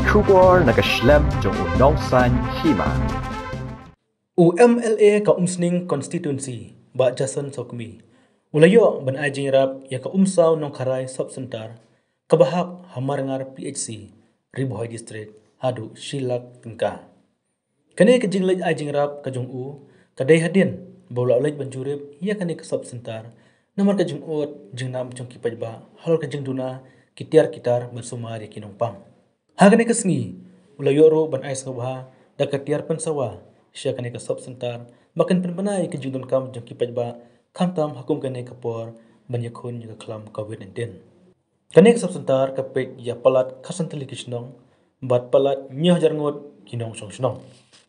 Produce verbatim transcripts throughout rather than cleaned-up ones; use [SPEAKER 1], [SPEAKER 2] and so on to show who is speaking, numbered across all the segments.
[SPEAKER 1] Kubor nakaslem jong unong san hima.
[SPEAKER 2] U M L A ka umsning constituency ba Jason Sokmi. Ulayo ban ai jingrap ya ka umsaw nong karai subsentar kabahap hamarangar P H C Ribohoi district hadu Shilak Tengka. Kane ka jinglaj ai jingrap ka jong u kadai hadin bola olej banjurip ya kane ka subsentar namar ka jong ut jingnam jong kipajba hal ka jing duna kitiar kitar bersumari kinongpang. Hagane ka sngi ulayo ro ban ai sabha da katiar pensawa siya kane ka subsentar makan penbanai ke jingdon kam jong kipajba kamtam hakum kane kapor banyakun juga kelam covid nineteen. Kane ka subsentar kapek ya palat kasantali kisnong bat palat nyah jarngot kinong song snong.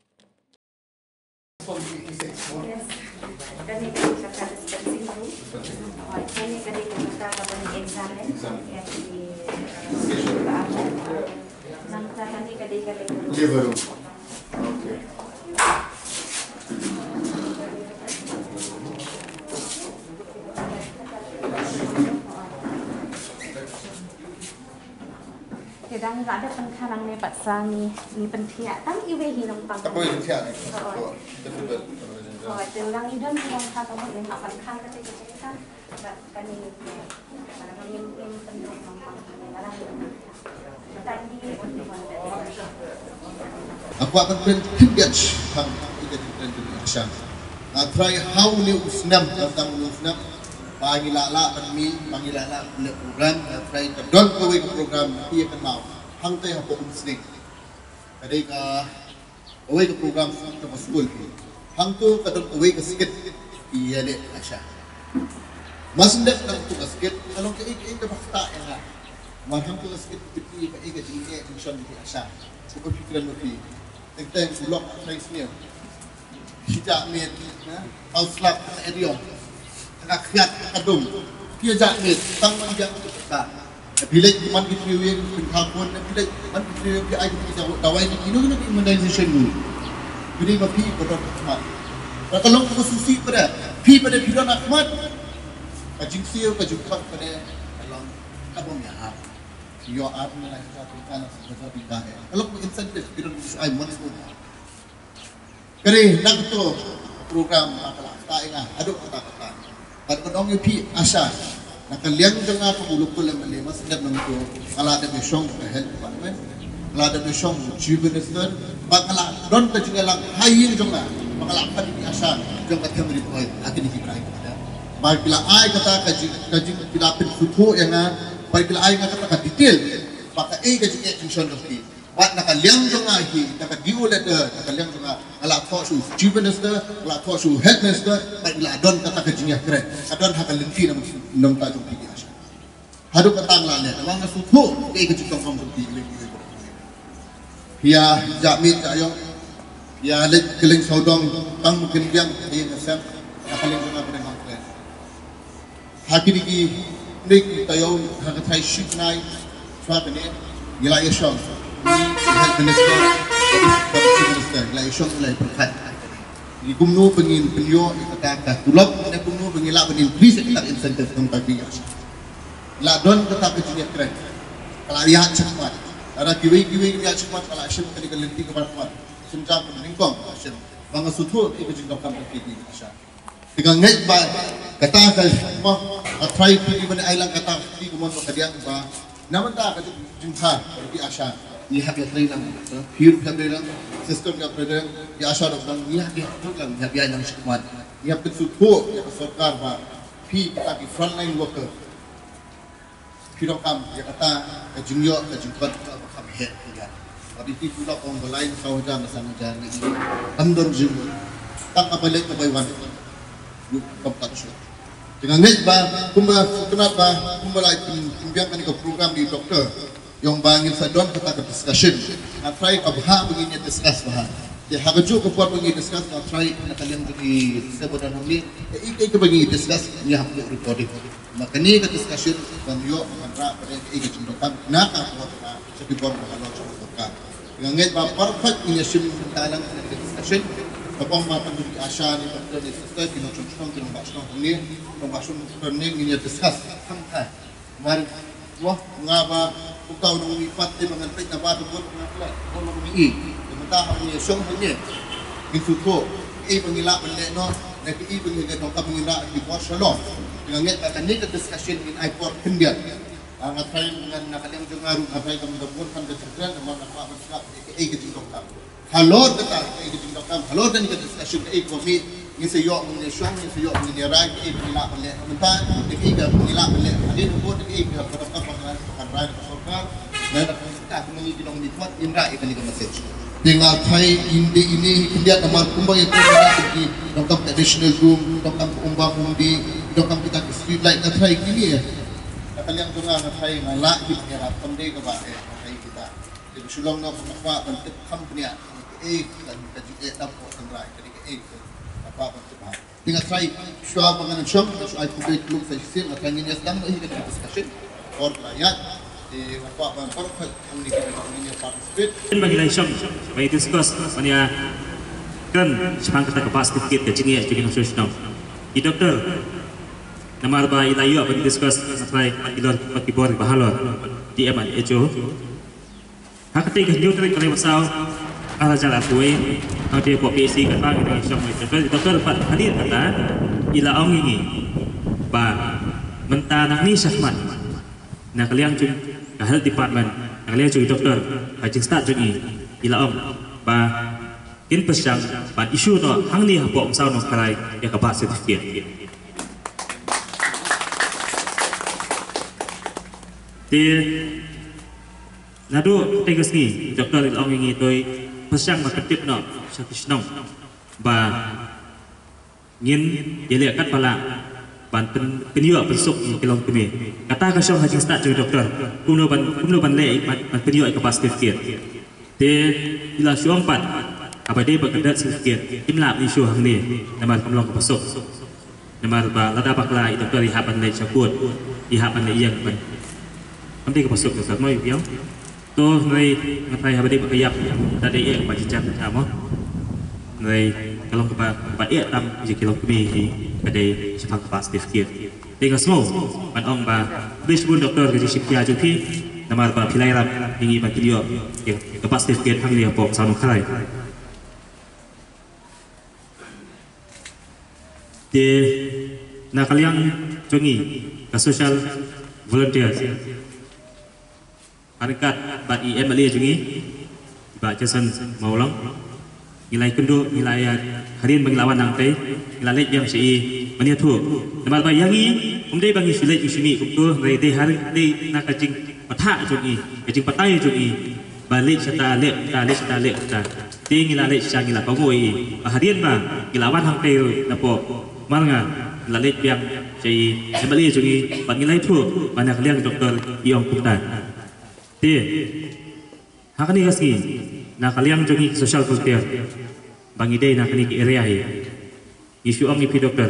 [SPEAKER 3] Yes. Kani ka sa distancing room. Okay, kani ka dito sa kapag examen. Ya di nang kani ka dito ka
[SPEAKER 4] Liver room. Okay.
[SPEAKER 3] Kadang nggak ada penkarang nih Pak Sangi, ini pentia, tang iwe hinong pang.
[SPEAKER 4] Apa yang siap ni?
[SPEAKER 3] Oh,
[SPEAKER 4] Betul betul.
[SPEAKER 3] oh, telang idam yang kata mau yang akan kang ketika kita, kan ini, karena kami yang penting pang karena tadi untuk
[SPEAKER 4] Aku akan berhentikan ham tidak berhenti action. Try how ni usnam tentang usnam. Pangilala kami, pangilala punya program, try ke don kau ke program dia akan mau. Hang teh apa usnik. Kadai ka away ke program ke school. Hang tu kadang away ke sikit iya dek action. Masndak kadang tu sikit, kalau ke ik ik bakta ya. Macam tu sikit pipi ke ik ik mission di action. Cukup fikiran lebih. Tentang blok try sini. Hijab ni, house lab area. Rakyat kadung dia jakmit tang manjang kita bilik man ditriwin pintakon bilik man ditriwin di ai kita dawai ni kino ni immunization dulu jadi bapi pada khmat kalau khususi pada pi pada bidan akhmat kajing siu kajumpa pada dalam kabum ya yo ap ni lah satu kan sebab pindah kalau insentif bidan ai mon semua kare nak tu program makalah tak ingat aduk kata-kata pada pendong pi asas nak liang dengan pemuluk tu lem lem sedap nangku kalau ada besong health department kalau ada besong chief minister bakal don ke jengalang hayin jonga bakal apa di asas jong kat kami boy akin di krai ada baik bila ai kata kaji kaji bila pin futu yang baik bila ai kata kata detail pakai ai kaji extension doki wat nak liang jonga hi nak diu letter nak liang jonga ala thought su chief minister ala thought su health minister baik bila don kata kajinya keren adon hakal lenti nam nam ta jong pi asas hadu katang la le wang su thu ai kaji tong kom ti le Pia jamit ayong ya le keling saudong tang mungkin yang di nasam akaling jonga pada hangkren hakini ki nik tayo hakatai ship nai swat ne ila yeshong health minister minister ila yeshong ila perkat di kumno pengin penyo kata tulok ne kumno pengila ben increase kita insentif tentang bias la don kata kejinya keren kalau lihat cepat ada kiwi-kiwi lihat cepat kalau asyik kali kelenti ke part-part sunjam peningkong asyik bangga sutu itu jengkau kamar kiki asyik dengan ngai ba kata ka mo try to even island kata di kumon ka diang ba naman ta ka jungha di asyik ni hab ya try lang pure hab lang system ya brother di asyik dong ni hab ya lang hab ya lang shikmat ni hab sutu ya sarkar ba pi kita di frontline worker Pirokam ya kata kejunyo kejungkat bakam head ya. Tapi ti pula kong lain sawaja masana jan lagi. Andor jing. Tak apa lek kabaiwan. Yuk kapta su. Dengan net ba kumba kenapa kumba lai timbiang kan ke program di doktor yang bangin sadon kata ke discussion. Na try kabha begini discuss bah. Ya hagaju ke buat begini discuss na try na kalian di sebutan hamli. Ikai ke begini discuss ni hak recording. Makanya ke discussion dan yo mantra pada ke jumrokan nak apa seperti bor kalau jumrokan dengan ngai ba perfect ini sim talang ke discussion apa mapan di asya ni pada discuss di nong chong di nong basno ni nong basno ni ini discuss sampai mar wah ngaba Kau nung lipat di mga pit na bato ko mga klat. Kau nung i. Sementara hanya song hanya. Insuko. I pangila mali no. Na i pangila no ka pangila di ko shalom. Dengan nget akan ni discussion in I for India. Ang atay dengan nakalim jung aru atay kami dabur kan kesegran sama nakwa bersikap i keting dokam. Halor kata i keting dokam. Halor dan kita discussion i komi ni seyok ni song ni seyok ni rai i pangila mali. Sementara ni i ga pangila mali. Adi nubo ni i ga berapa pangan pangan rai dan kita mengizinkan orang nikmat indra ikan ikan message. Dengan Thai Indi ini India nama kumbang yang kita pergi dalam traditional room, dalam kumbang undi, dalam kita street light kita Thai ini ya. Kata yang tu orang Thai ngalak kita harap pandai ke bahagia Thai kita. Jadi sulung nak apa bentuk company eh dan kita juga dapat indra ikan ikan apa bentuk apa. Dengan Thai suara pengen shop, suara public look saya sih, maka ini sedang ini kita discussion or layat. Di apa apa perfect ini kita ini participate.
[SPEAKER 5] Bagi lain shop, bagi discuss, mana kan sepang kita ke pas sedikit ke cingnya jadi nasi senang. Di doktor, nama apa ilayu apa discuss sampai ilor bagi bor bahalor di eman ejo. Hak ketika nyutri kalau masau ala jalan tuai, ada buat P C kan bagi dengan shop itu. Doktor dapat hadir kata ila ong ini, bah mentah nak ni syahmat. Nak kalian cun health department, nak kalian cun doktor, kajing start cun ini, ila om, ba in pesang, ba isu no hang ni apa om saw no karai ya kabar sertifikat. Di nado tegas ni doktor ila om ini toi pesang maketip no sakit nong, ba ngin dia lihat kat pala. Ban penyiwa pensuk kelong kami. Kata kasih haji start jadi doktor. Kuno ban kuno ban le ban penyiwa ke pas sertifikat. De ila syuang pat. Apa dia berkedat sertifikat. Imlap ni syuang ni. Nama kamlong ke pasuk. Nama ba lada bakla doktor ihap ban le syakut. Ihap ban le yang ban. Nanti ke pasuk doktor mau yang. Tu nai ngapai apa dia berkayap. Tadi ia baca jam sama. Nai kalau kepa kepa ia tam jadi kelong kami. Kadai sepang pas sertifikat. Dengan semua, pan ong ba bisbun doktor kerja sipia jupi, nama ba pilai ram hingi ban kilio yang kepas sertifikat hang liang pok sanu karai. Di nak kalian jungi ke social volunteer. Harikat bat I M L A jungi, ba Jason Maulang. Nilai kendo nilai harian banglawan nang teh nilai yang si mania tu nama apa yang ini umdai bangi sulit usimi untuk dari deh hari deh nak kacing patah jungi kacing patai jungi balik serta lek balik serta lek serta deh nilai siang nilai pagoi harian bang ngilawan hang teh napo marga nilai yang si sembali jungi bang nilai tu banyak kalian doktor iong kita deh hak ni kasih nak kalian jungi social volunteer bang ide nak ni area hi isu ong ipi doktor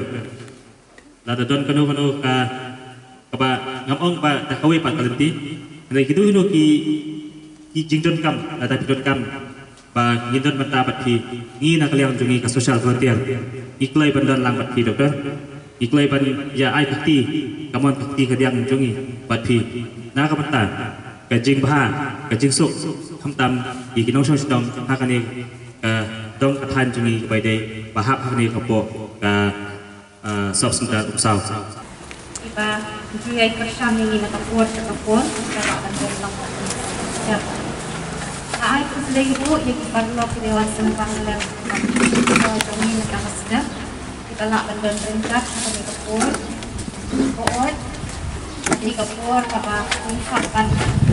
[SPEAKER 5] lada don kanu kanu ka kapa ngam ong pa takawe pa kalenti nai kitu hino ki ki jingdon kam lada pidon kam ba ngindon mata pat ki ngi nak kalian jungi ka social volunteer iklai bandar lang pat ki doktor iklai ban ya ai pakti kamon pakti kadiang jungi pat pi na ka mata ka jing bha ka jing suk tham tam ikinong song sidong hakani dong katan jungi by day bahap hakni kapo ka sob sendal usau
[SPEAKER 3] iba juyai persami ni nakapur sa kapon sa kapon lang siap ay kuslay po yung parlo kirewasan pangalan jungi nakakasda kita la bandon ringkat sa kami kapur poot di kapur kapa kumpakan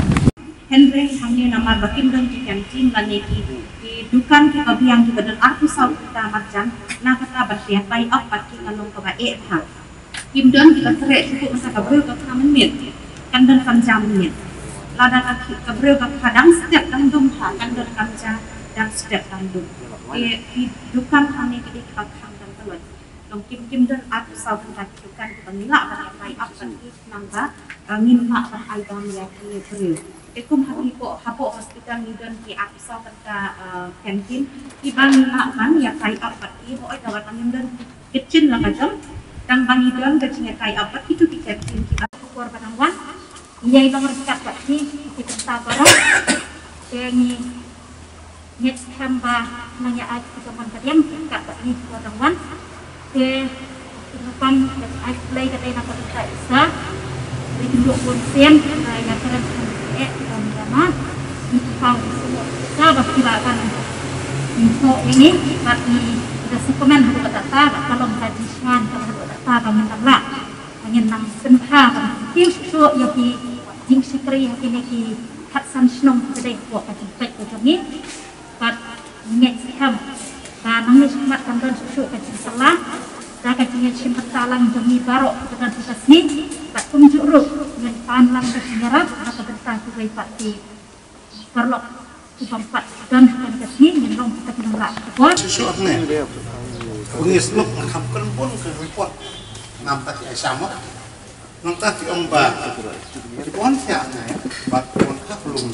[SPEAKER 3] Henry hamnya nama bakin dan kian cing lani ki dukan ki kabiang ki badan aku sau kita marjan na kata bersiap pai apa ki kalong ka bae ha kim don kita terek cukup masa kabreu ka kamen mit kan dan kan jam mit lada ka kabreu ka kadang setiap dang dum ha kan dan kan ja dan setiap dang dum ki dukan hamnya ki ka khang dan telot long kim kim don aku sau kita dukan ki panila ba pai apa ki nangba ngin mak ba ai dam ya ki breu Ekum hapi ko hapo hospital ni don ki apsa kata kantin ibang laman ya kai apat i ho ai dawat angin don kitchen la kajam tang bangi don kacing kai apat itu ki kantin ki aku kor padang wan iya ibang rekat pat ki tentang barang yang nyet hamba nanya ai zaman kalian kat ni orang ke depan ai play kata nak kita isa itu pun sen yang keren eh dan drama pang sahabat kita akan info ini tapi kita superman itu kata kalau kajian kalau kata kami tambah hanya nang senha kau show yang di jing sekri yang ini di Hatsan Snong sedang buat kajian baik macam ni kat nyet ham dan nang ni semat kandan susu kajian salah dan kajian simpat talang demi barok dengan kasih kat tunjuk ru dengan panlang kajian nyerap atau tentang kuai pati perlu upampat dan kasih dengan kita kena buat
[SPEAKER 6] susu ni Ungis nuk nakapkan pun ke report ngam tadi sama nang tadi omba di pohon siapa ya bat pohon kaplung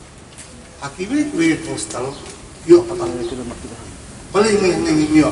[SPEAKER 6] akibat we hostel yuk apa paling ni ni yuk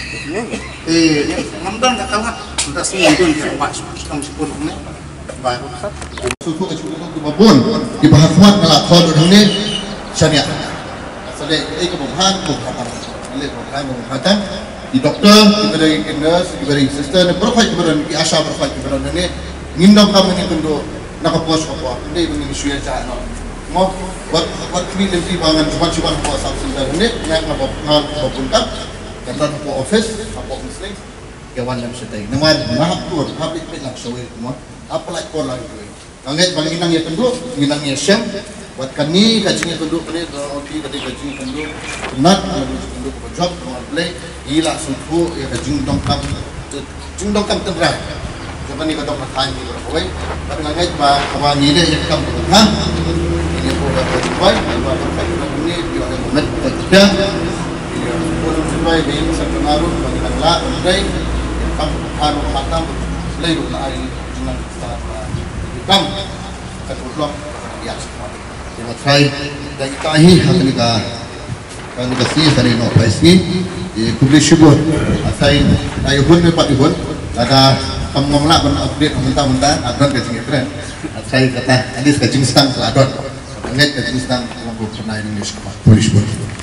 [SPEAKER 6] eh ngamdan tak kalah sudah semua itu yang pak kamu sebut ni baru
[SPEAKER 4] susu kecuali untuk babon di bahas muat kalau kau ni syariat sedek ini kebuhan bukan ini bukan bukan di dokter, kita dari nurse, kita dari sister, berapa kita berani, asal berapa kita berani ni, ngindam kami ni tentu nak puas apa, ni begini suya cah no, mau buat buat kini nanti bangan cuma cuma puas absen ni, nak nak nak nak puntak, kita nak puas office, apa muslim, kawan dalam setai, nama nama tu, habis pun nak show semua, apa lagi kau lagi tu, angkat bagi nang ya tentu, nang ya sem, buat kami kajian tentu ni, roti tadi kajian tentu, nat, tentu job, play. Ila suku ya kajung dongkam jung dongkam tendra zaman ni kata makan ni berapa tapi ngai ba kawan ni dia yang kam ha ini program terbaik ba tempat ini di mana moment kita dia program terbaik di sekenaru bagi la andai kam haru khatam lelu la ai junang kam satu blok ya kita try dan kita hi hakni ka kan kasih tadi no pasti kubli syubur asai ayo pun dapat pun ada kamu ngomonglah pun update mentah-mentah adon kecing keren asai kata hadis kecing stang adon net kecing stang kamu pernah Indonesia kubli syubur